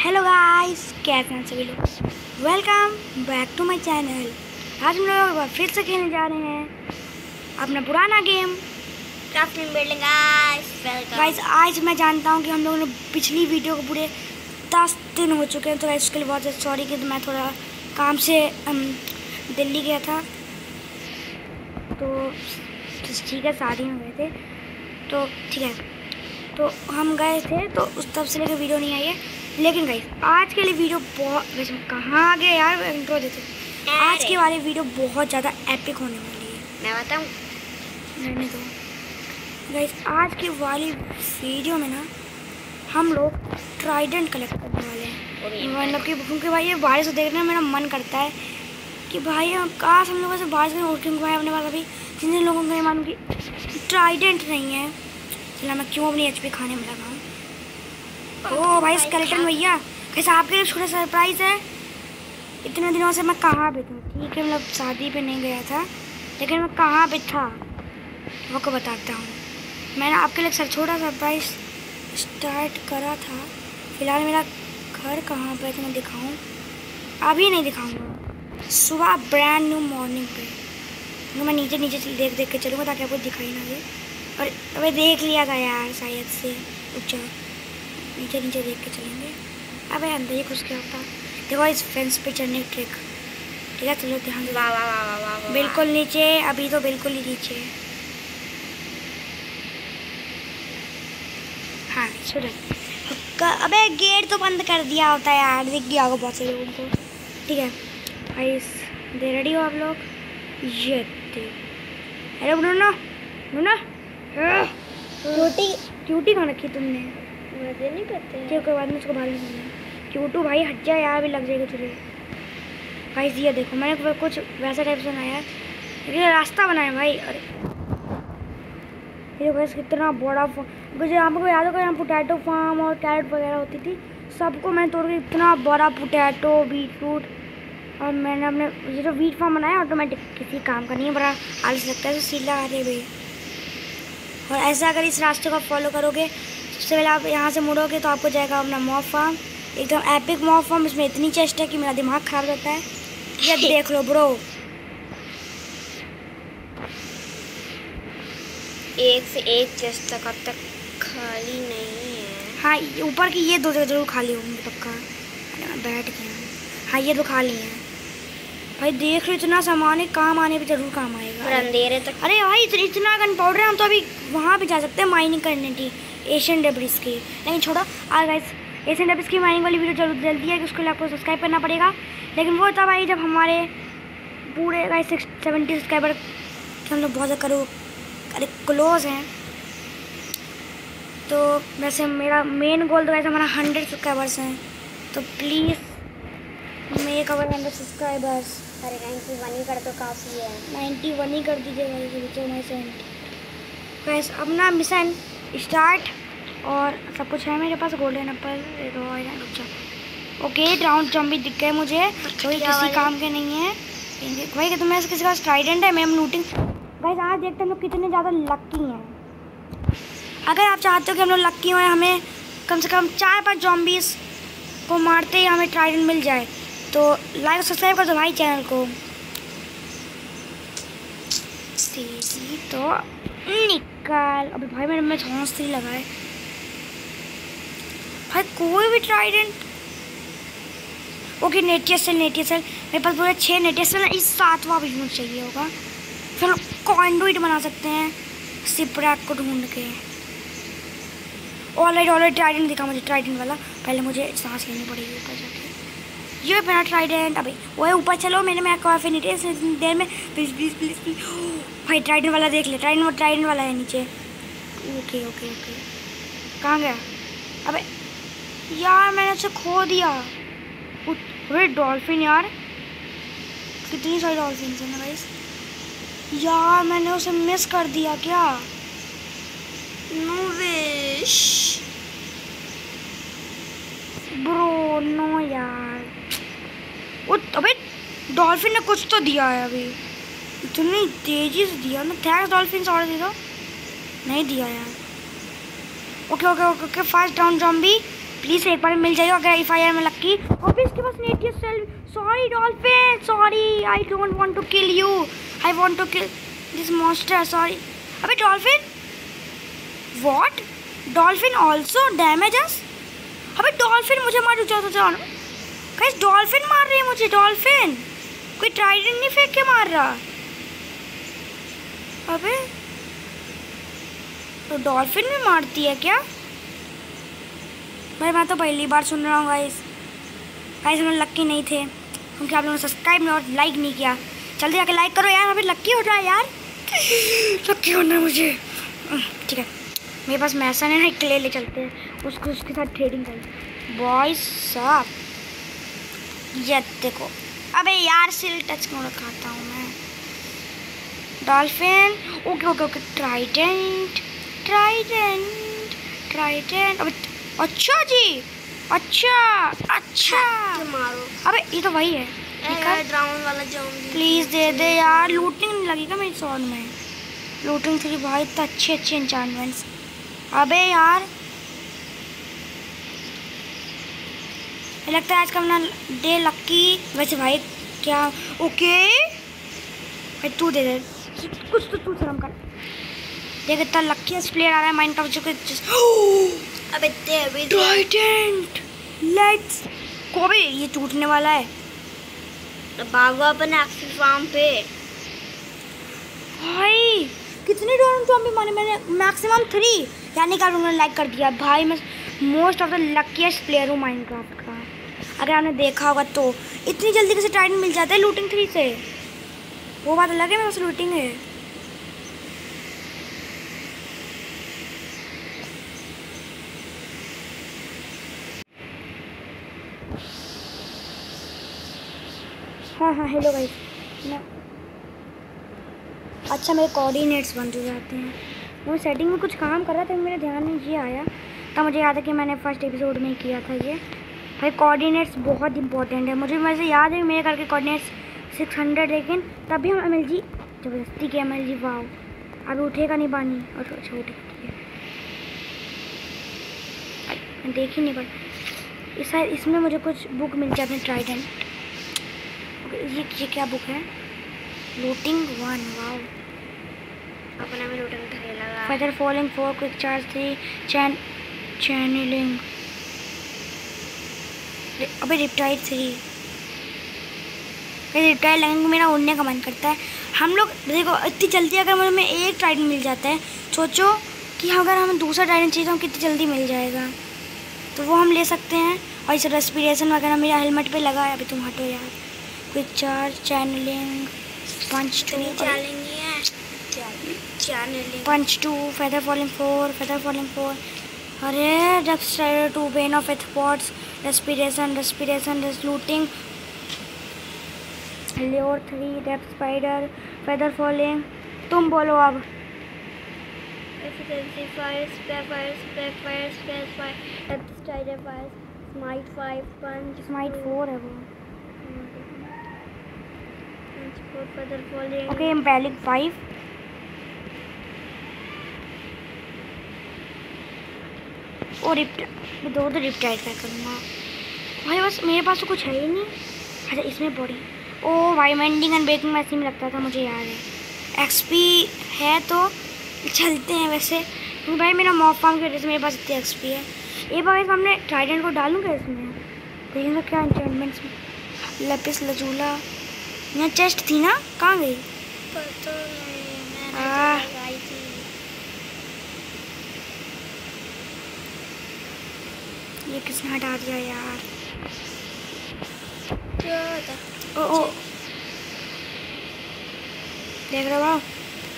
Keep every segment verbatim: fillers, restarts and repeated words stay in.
Hello guys, कैसे हैं सभी लोग। Welcome back to my channel. आज हम लोग फिर से खेलने जा रहे हैं अपना पुराना game crafting building. Guys welcome. Guys आज मैं जानता हूं कि हम लोगों ने पिछली वीडियो को पूरे दस दिन हो चुके हैं, तो गाइस उसके लिए बहुत सॉरी कि मैं थोड़ा काम से दिल्ली गया था, तो ठीक है शादी में गए थे, तो ठीक है तो हम गए थे, तो उस तब से लेकर वीडियो नहीं आई है। लेकिन गाइस आज के लिए वीडियो बहुत, वैसे कहाँ आ गए यार, इंट्रो देते। आज के वाले वीडियो बहुत ज़्यादा एपिक होने वाली है, मैं बताऊँ। रहने दो गाइस। आज की वाली वीडियो में ना हम लोग ट्राइडेंट कलेक्ट करने वाले हैं, मतलब कि क्योंकि भाई ये बारिश को देखने में मेरा मन करता है कि भाई काश हम लोग ऐसे बारिश में उठ, क्योंकि भाई अपने पास अभी जिन जिन लोगों को ये मालूम कि ट्राइडेंट नहीं है, चला मैं क्यों अपनी एच पी खाने में लगा हूँ। ओ भाई स्केलेटन भैया, कैसे आपके लिए छोटा सरप्राइज़ है। इतने दिनों से मैं कहाँ पे था, ठीक है मतलब शादी पे नहीं गया था, लेकिन मैं कहाँ पे था वो को बताता हूँ। मैंने आपके लिए सर छोटा सरप्राइज़ स्टार्ट करा था। फिलहाल मेरा घर कहाँ पे है तो मैं दिखाऊँ, अभी नहीं दिखाऊँगा, सुबह ब्रांड न्यू मॉर्निंग पे, तो मैं नीचे नीचे देख देख के चलूँगा ताकि आपको दिखाई ना दे। और अबे देख लिया था यार शायद से, ऊँचा नीचे नीचे देख के चलेंगे। अबे अंदर ही कुछ क्या होता। देखो इस फेंस पे चढ़ने की ट्रिक, ठीक है चलो ध्यान। वाह वाह वाह वाह वाह, बिल्कुल नीचे, अभी तो बिल्कुल ही नीचे। हाँ सुनो, अबे गेट तो बंद कर दिया होता है यार, दिख गया होगा बहुत से लोगों को। ठीक है भाई, दे रेडी हो आप लोग। ये अरे ब्रूनो ब्रूनो क्यूटी क्यूटी कहाँ रखी तुमने, मुझे नहीं पता। ठीक है बाद में उसको बाहर निकलना। क्यूटू भाई हट जा यार, भी लग जाएगा तुझे। भाई ये देखो मैंने कुछ वैसा टाइप से बनाया, ये रास्ता बनाया भाई। अरे ये भाई कितना बड़ा, मुझे यहाँ पर याद होगा, यहाँ पोटैटो फार्म और कैरेट वगैरह होती थी, सबको मैं तोड़ के इतना बड़ा पोटैटो बीट रूट, और मैंने अपने ये जो वीट फार्म बनाया ऑटोमेटिक, किसी काम का नहीं है, बड़ा आलस लगता है तो सीधा आ रहे भाई। और ऐसा अगर इस रास्ते को फॉलो करोगे, सबसे पहले आप यहाँ से मुड़ोगे तो आपको जाएगा अपना मॉब फार्म, एकदम एपिक मॉब फार्म। इसमें इतनी चेस्ट है कि मेरा दिमाग खराब रहता है। ये देख लो ब्रो, एक से एक चेस्ट तक अब तक खाली नहीं है। हाँ ऊपर की ये दो जगह जरूर खाली होंगी पक्का। अरे मैं बैठ गया, हाँ ये दो खाली हैं भाई। देख लो इतना सामान है, काम आने पे जरूर काम आएगा। और अंधेरे तक। अरे भाई इतना गन पाउडर है, हम तो अभी वहाँ पे जा सकते हैं माइनिंग करने की, एशियन डेब्रिस की। लेकिन छोड़ो आज गाइस, एशियन डेब्रिस की माइनिंग वाली वीडियो जरूर जल्दी है कि उसके लिए आपको सब्सक्राइब करना पड़ेगा। लेकिन वो तब आई जब हमारे पूरे गाइस सिक्स सेवेंटी सब्सक्राइबर हम लोग बहुत ज़्यादा करो अरे क्लोज हैं। तो वैसे मेरा मेन गोल तो वैसे हमारा हंड्रेड सब्सक्राइबर्स हैं, तो please make our hundred subscribers. अरे नाइन्टी वन ही कर तो काफ़ी है। नाइन्टी वन ही कर दीजिएगा वैसे अपना मिशन स्टार्ट। और सब कुछ है मेरे पास, golden apple okay. Round zombie दिख गए मुझे, कोई किसी काम के नहीं है भाई। कि तुम्हें किसी का स्ट्राइडेंट है, मैम लूटिंग भाई। आज देखते हैं हम लोग कितने ज़्यादा लक्की हैं। अगर आप चाहते हो कि हम लोग लक्की हों, हमें कम से कम चार पाँच जॉम्बीज़ को मारते ही हमें ट्राइडेंट मिल जाए, तो लाइक सब्सक्राइब कर दो भाई चैनल को। तेजी तो निकाल, अभी भाई मेरे में हौसली लगाए भाई, कोई भी trident. Okay nautilus shell, nautilus shell मेरे पास पूरे छः नेटियस सेल, इस सातवां भी मुझे चाहिए होगा, फिर कॉन्डुइट बना सकते हैं सिपरैक को ढूंढ के। ऑलराइट ऑलराइट ट्राइडेंट दिखा मुझे, ट्राइडेंट वाला। पहले मुझे सांस लेनी पड़ेगी ऊपर जाके। ये मेरा ट्राइडेंट, अभी वो ऊपर चलो, मैंने मैं कॉन्फिनिटी देर में प्लीज़ प्लीज़ प्लीज़ प्लीज़ भाई ट्राइडेंट वाला देख ले, ट्राइडेंट ट्राइडेंट वाला है नीचे। ओके ओके ओके कहाँ गया, अबे यार मैंने उसे खो दिया। अरे डॉल्फिन यार, कितनी सारी डॉल्फिन है ना गाइस यार, मैंने उसे मिस कर दिया क्या। नो विश ब्रो, नो यार। वो अबे डॉल्फिन ने कुछ तो दिया है अभी, इतनी तेजी से दिया ना। थैंक्स डॉल्फिन, और दे दो, नहीं दिया यार। Okay okay okay okay fast down zombie, please एक बार मिल जाइए अगर इफ आई एम लक्की। और फिर इसके पास nautilus shell. Sorry dolphin, sorry, I don't want to kill you, I want to kill this monster, sorry. अबे dolphin, what, dolphin also damages. अबे डॉल्फिन मुझे मार जाओ जाओ गाइस, डॉल्फिन मार रही है मुझे, डॉल्फिन। कोई ट्राइडेंट नहीं फेंक के मार रहा। अबे तो डॉल्फिन भी मारती है क्या? भाई मैं तो पहली बार सुन रहा हूँ गाइस। गाइस हम लक्की नहीं थे क्योंकि आप लोगों ने सब्सक्राइब और लाइक नहीं किया। जल्दी आके लाइक करो यार, अभी लक्की हो रहा है यार, लक्की होना है मुझे। ठीक है, मेरे पास मैसन है ना, एक ले ले चलते हैं, उसको उसके साथ ट्रेडिंग करें। बॉयज साहब ये देखो। अबे यार सिल टच क्यों रखाता हूँ मैं? Dolphin, okay okay okay, trident trident trident. अबे अच्छा जी, अच्छा अच्छा मारो। अबे ये तो वही है ड्राउन वाला ज़ॉम्बी। प्लीज़ दे दे यार, लूटिंग नहीं लगेगा मेरी सॉर्ड में। लूटिंग थ्री भाई इतना अच्छे अच्छे एन्चांटमेंट्स। अबे यार लगता है आज का अपना डे लक्की। वैसे भाई क्या, ओके भाई तू दे दे कुछ तो, तू शर्म कर। देख इतना लक्कीएस्ट प्लेयर आ रहा है माइनक्राफ्ट जो कि अबे दे अबे ट्राइडेंट, लेट्स को भी ये टूटने वाला है। भागो अपने एक्सिल फार्म पे। भाई कितने डॉलर तो अभी माने मैंने मैक्सिमम थ्री, यानी कि आप लोगों ने लाइक कर दिया। भाई मैं most of the luckiest player हूँ माइनक्राफ्ट का। अगर आपने देखा होगा तो इतनी जल्दी कैसे ट्राइडेंट मिल जाता है लूटिंग थ्री से, वो बात अलग है, मेरे पास लूटिंग है। हाँ हाँ हेलो गाइस मैं अच्छा मेरे कोऑर्डिनेट्स बंद हो जाते हैं। वो सेटिंग में कुछ काम कर रहा था, मेरे ध्यान में ये आया तब मुझे याद है कि मैंने फर्स्ट एपिसोड में किया था ये। भाई कोऑर्डिनेट्स बहुत इंपॉर्टेंट है, मुझे वैसे याद है मेरे करके कोऑर्डिनेट्स सिक्स हंड्रेड, लेकिन तभी हम एम एल जी ज़बरदस्ती के एम एल जी वाओ अभी उठेगा नहीं पानी। और अच्छा उठेगा, ठीक है मैं देख ही नहीं पाई। इस इसमें मुझे कुछ बुक मिल जाती है ट्राइडेंट। ये ये क्या बुक है? लूटिंग वन, वाओ अपना में लूटिंग थ्री लगा। Feather falling four, quick charge three, चैन चैनलिंग, अबे रिप्टाइड थ्री। रिप्टाइड लगने को मेरा उड़ने का मन करता है। हम लोग देखो इतनी जल्दी अगर हमें एक ट्राइडेंट मिल जाता है, सोचो कि अगर हमें दूसरा ट्राइडेंट चाहिए तो हम कितनी जल्दी मिल जाएगा, तो वो हम ले सकते हैं। और इसे रेस्पिरेशन वगैरह मेरा हेलमेट पे लगा है। अभी तुम हटो यार। Quick charge, channeling, punch two, punch two, feather falling four, feather falling four, अरे depth strider two, bane of arthropods, respiration respiration looting, lure three, depth spider, feather falling. तुम बोलो अब। Efficiency five, spare five, spare five, spare five, depth strider five, smite five, punch smite four है वो। Feather falling, okay impaling five, और riptide दो तो riptide क्या करूँगा भाई, बस मेरे पास तो कुछ है ही नहीं। अच्छा इसमें बॉडी, ओ भाई मेंडिंग एंड ब्रेकिंग में ऐसे में लगता था, मुझे याद है। एक्सपी है तो चलते हैं वैसे, क्योंकि भाई मेरा मॉब फार्म की वजह से मेरे पास इतनी एक्सपी है। एक बार सामने ट्राइडेंट को डालूंगा इसमें, देखेंगे क्या एन्चेंटमेंट्स में। लेपिस लजूला, यहाँ चेस्ट थी ना, कहाँ गई? पता नहीं, मैंने आह। तो लगाई थी। ये किसने हटा दिया यार? क्या था? ओ ओ देख रहे हो,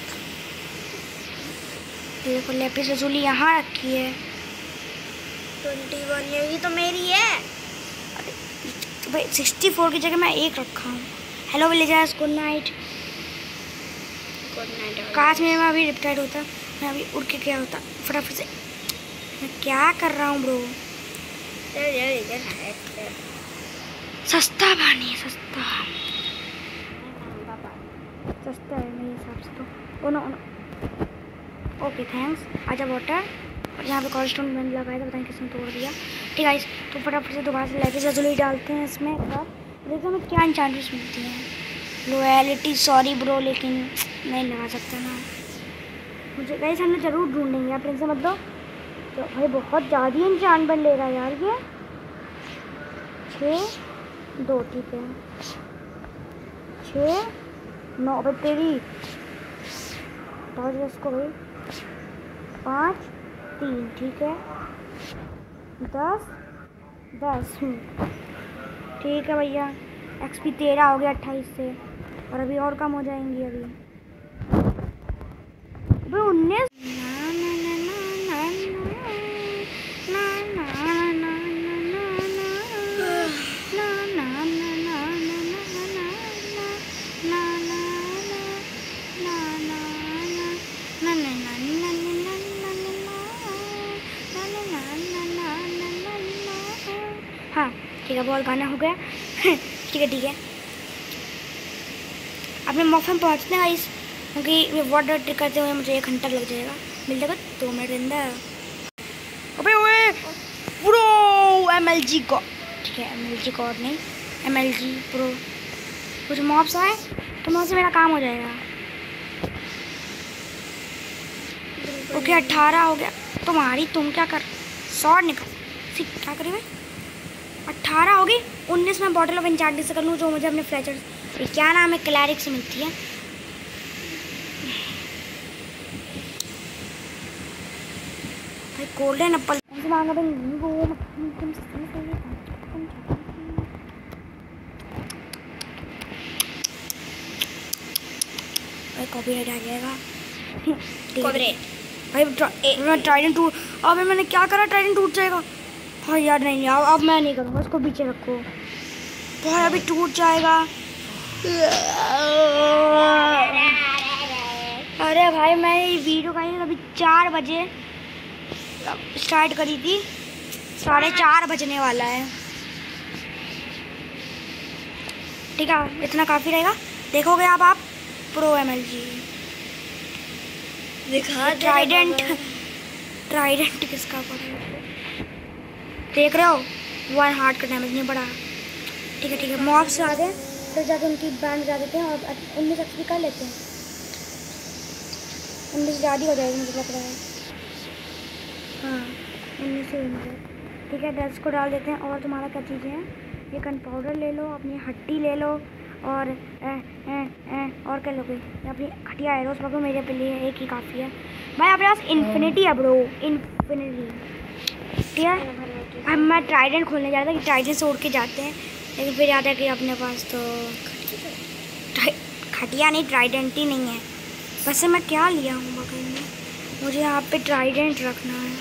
देखो लेपिस लजूली यहाँ रखी है। ट्वेंटी वन, ये तो मेरी है। तो भाई सिक्सटी फोर की जगह मैं एक रखा हूँ। Hello villagers, good night. Good night. काश में मैं अभी रिप्टाइड होता, मैं अभी उड़ के क्या होता फटाफट से। मैं क्या कर रहा हूँ ब्रो? सस्ता पानी, सस्ता सस्ता है मेरे हिसाब से तो। Oh no, okay thanks. आजा वाटर, और यहाँ पे कॉल स्टोन मैंने लगाया था, पता नहीं किसने तोड़ दिया। ठीक है, तो फटाफट से दोबारा से लेके जजूली डालते हैं इसमें एक बार, देखो हमें क्या इंचार्जेस मिलती हैं। लॉयल्टी सॉरी ब्रो, लेकिन नहीं लगा सकता ना मुझे। गाइस हमने ज़रूर ढूंढेंगे आप टेंशन मत लो। तो भाई बहुत ज़्यादा इंचार्ट बन ले रहा है यार ये। छः दो ठीक है, छः नौ भाई तेरी तो इसको भाई पाँच तीन ठीक है, दस दस ठीक है भैया। एक्सपी तेरह हो गया अट्ठाईस से, और अभी और कम हो जाएंगी अभी अभी उन्नीस। हाँ ठीक है, बहुत गाना हो गया। ठीक है ठीक है, अपने मौके में पहुँचते हैं इस, क्योंकि वाटर ट्रिक करते हुए मुझे एक घंटा लग जाएगा। मिल जाएगा दो मिनट अंदर। अबे ओए प्रो एम एल जी को, ठीक है एम एल जी को नहीं एम एल जी प्रो। कुछ मॉब्स आए तो मुझसे मेरा काम हो जाएगा। ओके अट्ठारह हो गया तुम्हारी, तुम क्या कर शॉर्ट निकल फिर क्या करें भाई। अट्ठारह हो गई, उन्नीस में बॉटल ऑफ एन्चांटमेंट से कर लूँ जो मुझे अपने फ्लेचर क्या नाम है क्लैरिक से मिलती है। भाई गोल्डन एप्पल से मांगा भाई वो तुम भाई कॉपीराइट आ जाएगा। भाई मैं ट्राइडेंट टूट, अब मैंने क्या करा ट्राइडेंट टूट जाएगा। हाँ यार नहीं यार अब मैं नहीं करूँगा, उसको पीछे रखो भाई अभी टूट जाएगा। अरे भाई मैं ये वीडियो का अभी चार बजे स्टार्ट करी थी, साढ़े चार बजने वाला है। ठीक है इतना काफ़ी रहेगा। देखोगे आप आप प्रो एम एल जी दिखा ट्राइडेंट, ट्राइडेंट किसका पड़ा देख रहे हो, वन हार्ट का डैमेज नहीं पड़ा। ठीक है ठीक है, मॉब से आते हैं फिर जाके उनकी बैंड बजा देते हैं और उन्नीस एक्सपी कर लेते हैं। उन्नीस ज़्यादा हो जाएगी मुझे लग रहा है। हाँ उन्नीस से ठीक है, दस को डाल देते हैं। और तुम्हारा क्या चीज़ें हैं, ये गन पाउडर ले लो, अपनी हट्टी ले लो, और ए, ए, ए, और क्या लोगे, अपनी हटिया एरोस पकड़ो, मेरे पे लिए एक ही काफ़ी है भाई। अपने पास इन्फिनिटी है ब्रो, इन्फिनिटी। ठीक है अब मैं ट्राइडेंट खोलने जा रहा था कि ट्राइडेंट से उड़ के जाते हैं, लेकिन फिर याद है कि अपने पास तो खटिया नहीं ट्राइडेंट ही नहीं है। वैसे मैं क्या लिया हूँ बगल में, मुझे यहाँ पे ट्राइडेंट रखना है।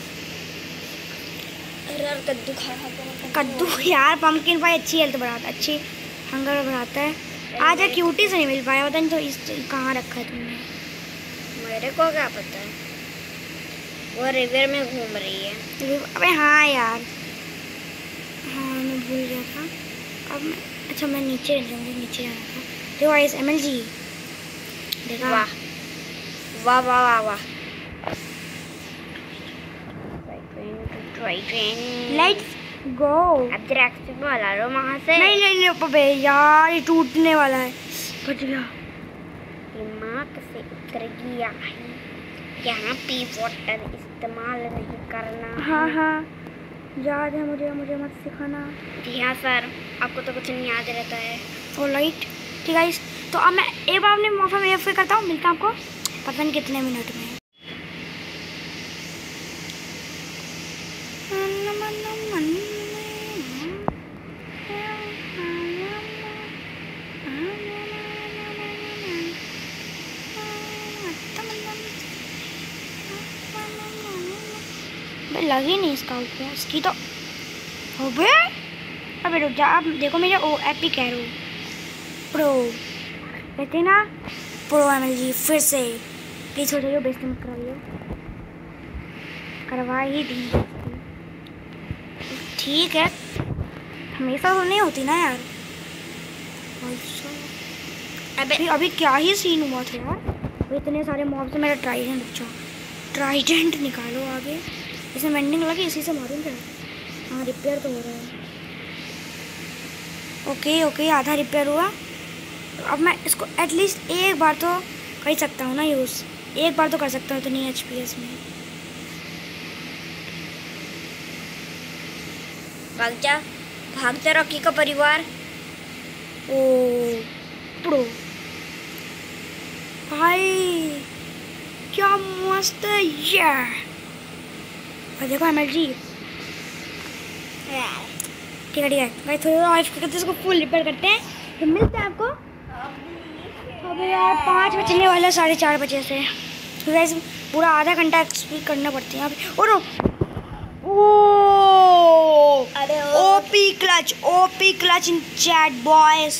यार कद्दू खा खा कद्दू यार पम्पकिन भाई अच्छी हेल्थ बढ़ाता है, अच्छी हंगर बढ़ाता है। आज यार क्यूटी से नहीं मिल पाया, पता नहीं तो इस कहाँ रखा है तुमने, मेरे को क्या पता है, वो रिवर में घूम रही है। अबे हाँ यार, हाँ मैं भूल गया था। अब मैं अच्छा मैं नीचे जाऊँगी, नीचे जाना था। देखो इस एम एल जी देखा, वाह वाह वाह वाह वाह। Let's go. अब डायरेक्ट बोला लो वहाँ से। नहीं नहीं नहीं अबे यार ये टूटने वाला है, बच गया। दिमाग से उतर गया, यहाँ पे वाटर इस्तेमाल नहीं करना। हाँ हाँ याद है मुझे, मुझे मत सिखाना। हाँ सर आपको तो कुछ नहीं याद रहता है। ओ लाइट ठीक है, तो अब मैं एक बार अपने मौका में फिर करता हूँ, मिलता हूँ आपको पता नहीं कितने मिनट में। लग ही नहीं इसका ऊपर, इसकी तो हो बे। अबे रुक जा, अब देखो मेरे ओ एपिक एरो प्रो कहते ना, प्रो एम एल जी फिर से प्लीज हो जाइए, बेइज्जती मत कराइए, करवा ही दी। ठीक है हमेशा तो नहीं होती ना यार। अबे अभी क्या ही सीन हुआ था यार, इतने सारे मॉब से मेरा ट्राइडेंट बचा। ट्राइडेंट निकालो आगे। इसमें वेंडिंग लगी, इसी से मारूँ क्या? हाँ रिपेयर तो हो रहा है। ओके ओके आधा रिपेयर हुआ। तो अब मैं इसको एटलीस्ट एक बार तो कर ही सकता हूँ ना यूज़, एक बार तो कर सकता हूँ इतनी एच पी एस में। भाग जा, भागते रॉकी का परिवार। ओ प्रो भाई क्या मस्त है ये। और देखो एम एल जी ठीक है ठीक है गाइस, थोड़ा ऑफ करके इसको फुल रिपेयर करते हैं, तो मिलते हैं आपको। अबे यार पाँच बजने वाला, साढ़े चार बजे से तो गाइस पूरा आधा घंटा एक्सप्लोर करना पड़ती है अभी। और ओ अरे OP clutch, OP clutch in chat boys.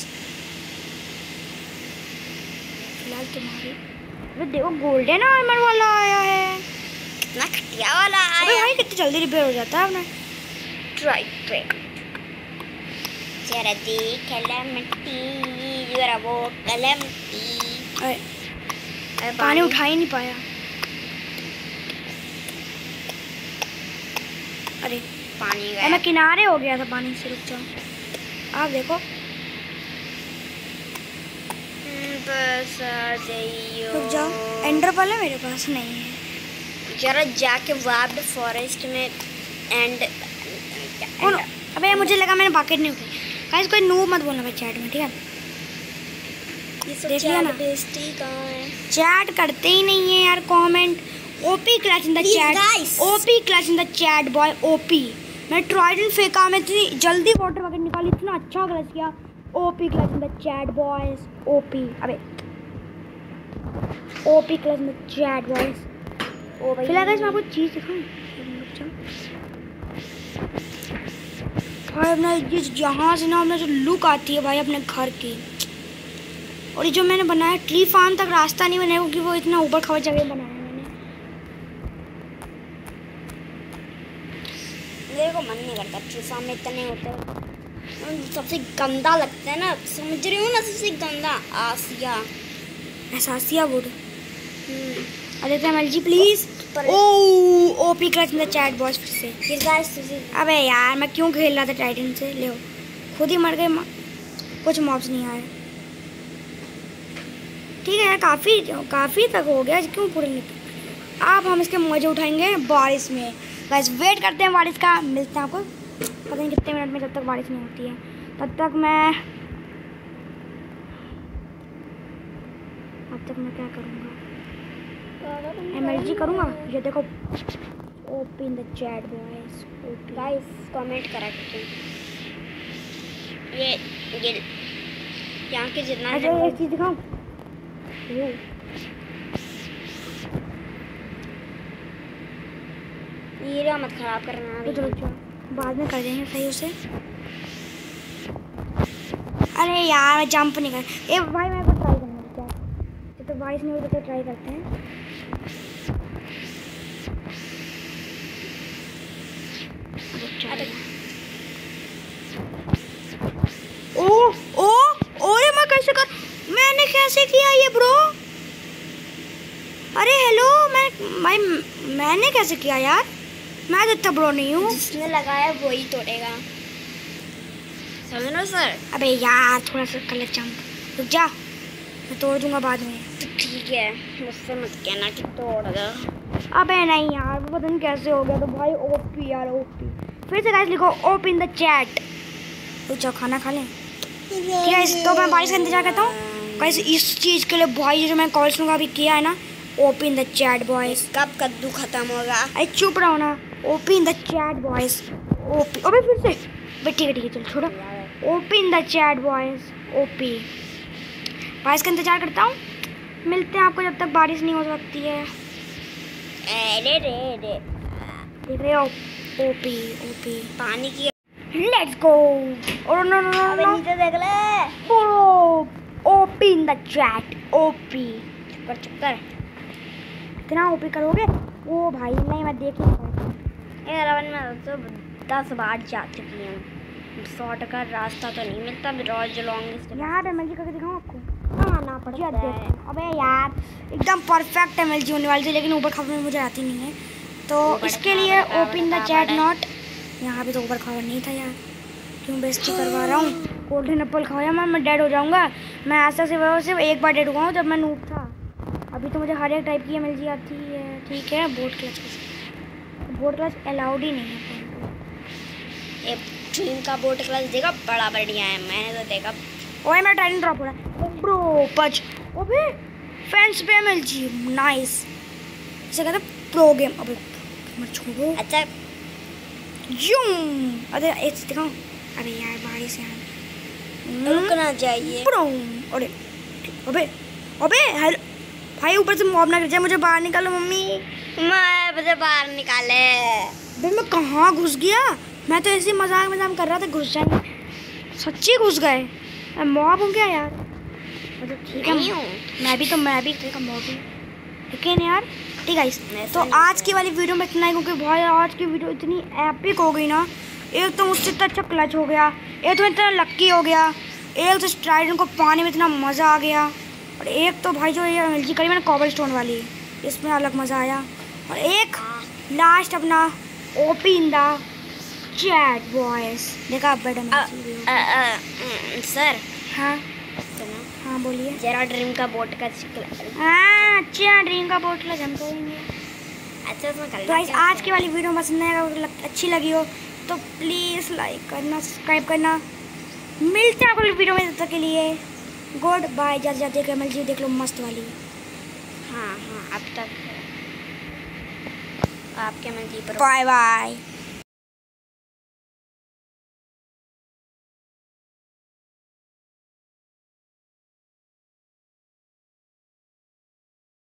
फिलहाल तुम्हारी अबे देखो गोल्डन आर्मर वाला आया है, कितना खटिया वाला आया। अबे भाई कितनी जल्दी रिपेयर हो जाता है अपना। ट्राई ट्राई जरा देख कलमटी, जरा वो कलमटी। अरे अरे पानी उठा ही नहीं पाया। अरे पानी अरे गया। मैं किनारे हो गया था पानी से, रुक जाओ। आप देखो बस आ जाइयो। रुक जाओ, एंडर पल है मेरे पास नहीं है। जरा जाके वार्ड फॉरेस्ट में एंड और अबे मुझे लगा मैंने बाकेट नहीं उठाई। गाइस कोई नूब मत बोलना भाई चैट में, ठीक है? देख लिया ना, बेइज्जती कहाँ है? चैट करते ही नहीं है यार comment. OP clutch in the Please, chat, guys. OP clutch in the chat boy OP. मैं ट्राइडेंट फेंका, मैं इतनी जल्दी वाटर बकेट निकाली, इतना अच्छा क्लच किया। OP clutch in the chat boys, OP. अबे OP clutch in the chat boys. ओ भाई फिलहाल गाइस मैं आपको चीज़ दिखाऊं। भाई अपना ये जहाँ से ना अपना जो लुक आती है भाई अपने घर की, और ये जो मैंने बनाया ट्री फार्म तक रास्ता नहीं बनाया क्योंकि वो इतना ऊपर खबर जगह बनाया है मैंने। मेरे को मन नहीं करता ट्री फार्म में इतने होते हैं, सबसे गंदा लगता है ना, समझ रही हूँ ना, सबसे गंदा आसिया। एहसासिया वुड। अरे तो एमएलजी प्लीज। ओ OP clutch in the chat boys फिर से। फिर गाइस तुझे अबे यार मैं क्यों खेल रहा था टाइटन से, ले खुद ही मर गए, कुछ मॉब्स नहीं आए। ठीक है यार काफ़ी काफ़ी तक हो गया, क्यों पूरे नहीं। अब हम इसके मजे उठाएंगे बारिश में। बस वेट करते हैं बारिश का, मिलते हैं आपको पता नहीं कितने मिनट में, जब तक बारिश नहीं होती है तब तक मैं अब तक मैं क्या करूँगा, एमएलजी करूँगा। ये देखो OP in the chat boys OP. Guys comment करा करते हैं। ये ये यहाँ के जितना अच्छा एक चीज़ दिखाऊँ, हीरा मत खराब करना अभी। रुक जाओ बाद में कर देंगे सही उसे। अरे यार मैं जंप नहीं कर, ए भाई मैं को ट्राई करना है क्या, जब तक बारिश नहीं होती तो ट्राई करते हैं। अरे ओ ओ ओए मैं कैसे कर, मैंने कैसे किया ये ब्रो? अरे हेलो मैं भाई मैंने कैसे किया यार, मैं तो इतना ब्रो नहीं हूँ। जिसने लगाया वही तोड़ेगा, समझ लो सर। अबे यार थोड़ा सा कर ले जंप, रुक जा मैं तोड़ दूंगा बाद में। तो ठीक है मुझसे मत कहना कि तोड़ दो। अबे नहीं यार वो पता नहीं कैसे हो गया, तो भाई ओपी यार ओपी। फिर से गाइस लिखो ओपी इन द चैट। रुक जाओ खाना खा लें, ठीक है? तो मैं बारिश का इंतजार करता हूँ गाइस इस चीज़ के लिए। भाई जो मैं कॉल्स का अभी किया है ना, OP in the chat boys. कब कद्दू खत्म होगा? अरे चुप रहो ना, OP in the chat boys OP. अबे फिर से बे ठीक है ठीक है चल छोड़ो। OP in the chat boys OP. बारिश का इंतजार करता हूँ, मिलते हैं आपको जब तक बारिश नहीं हो सकती है। अरे रे रे देख रहे हो ओपी ओपी पानी की। Let's go. और नो नो अबे नो नीचे देख ले। OP in the chat OP. चक्कर चक्कर इतना ओपी करोगे? ओ भाई नहीं मैं देख नहीं पाया। ए रवन में तो दस बार जा चुकी हूँ, शॉर्ट का रास्ता तो नहीं मिलता, रोज लॉन्ग यहाँ पे मैं करके दिखाऊँ आपको। हाँ आना पड़ता ये है। देखो, अबे यार एकदम परफेक्ट एमएलजी होने वाली थी, लेकिन ऊपर खबर मुझे आती नहीं है, तो ऊबड़ इसके खाबड़, लिए खाबड़, ओपन द खाबड़। Chat not. यहाँ पे तो ऊपर खबर नहीं था यार, क्यों बेइज्जती करवा रहा हूँ। गोल्डन एप्पल खाया मैं मैं डेड हो जाऊँगा। मैं आज तक सिर्फ सिर्फ एक बार डेड हुआ हूँ, जब मैं नूब था। अभी तो मुझे हर एक टाइप की एमएलजी आती है। ठीक है, boat clutch, boat clutch allowed ही नहीं है फोन पे। ये ड्रीम का बोट क्लास देखा, बड़ा बढ़िया है, मैंने तो देखा। ओए मेरा टाइटन ड्रॉप हो रहा है ब्रो, पच। ओबे फेंस पे एमएलजी, नाइस। इसे कहते हैं प्रो गेम। अबे मत छोड़ो। अच्छा यूं, अरे एक चीज़ दिखाऊं। अरे यार बारिश यार, रुकना चाहिए। प्रो। अरे अबे अबे हेलो भाई, ऊपर से मॉब ना गिर जाए, मुझे बाहर निकालो मम्मी। मैं मुझे बाहर निकाले। भाई मैं कहाँ घुस गया? मैं तो ऐसे मजाक मजाक कर रहा था, घुस जाएंगे, सच्ची घुस गए। मैं मॉब हूँ क्या यार? मतलब ठीक है, नहीं हूँ। मैं भी तो मैं भी देखा मॉब हूँ, लेकिन यार ठीक है। मैं तो समझ आज गया। की वाली वीडियो में इतना ही, क्योंकि भाई आज की वीडियो इतनी एपिक हो गई ना। एक तो मुझसे इतना अच्छा क्लच हो गया, एक तो इतना लक्की हो गया, एक तो स्ट्राइडन को पाने में इतना मज़ा आ गया, और एक तो भाई जो ये एमएलजी करी मैंने कॉबल स्टोन वाली, इसमें अलग मज़ा आया, और एक लास्ट अपना OP in the chat boys देखा। अब बेटा सर हाँ सुनो, हाँ बोलिए। जरा ड्रीम का बोट का हाँ अच्छा, ड्रीम का बोतल हम करेंगे। अच्छा उसमें तो करना गाइस क्या आज है? की वाली वीडियो पसंद है, अगर लग- अच्छी लगी हो तो प्लीज़ लाइक करना, सब्सक्राइब करना। मिलते हैं अगली वीडियो में, तब तक के लिए गुड बाय। जाते जाते एमएलजी देख लो मस्त वाली। हाँ हाँ अब तक आपके में जी पर बाय बाय।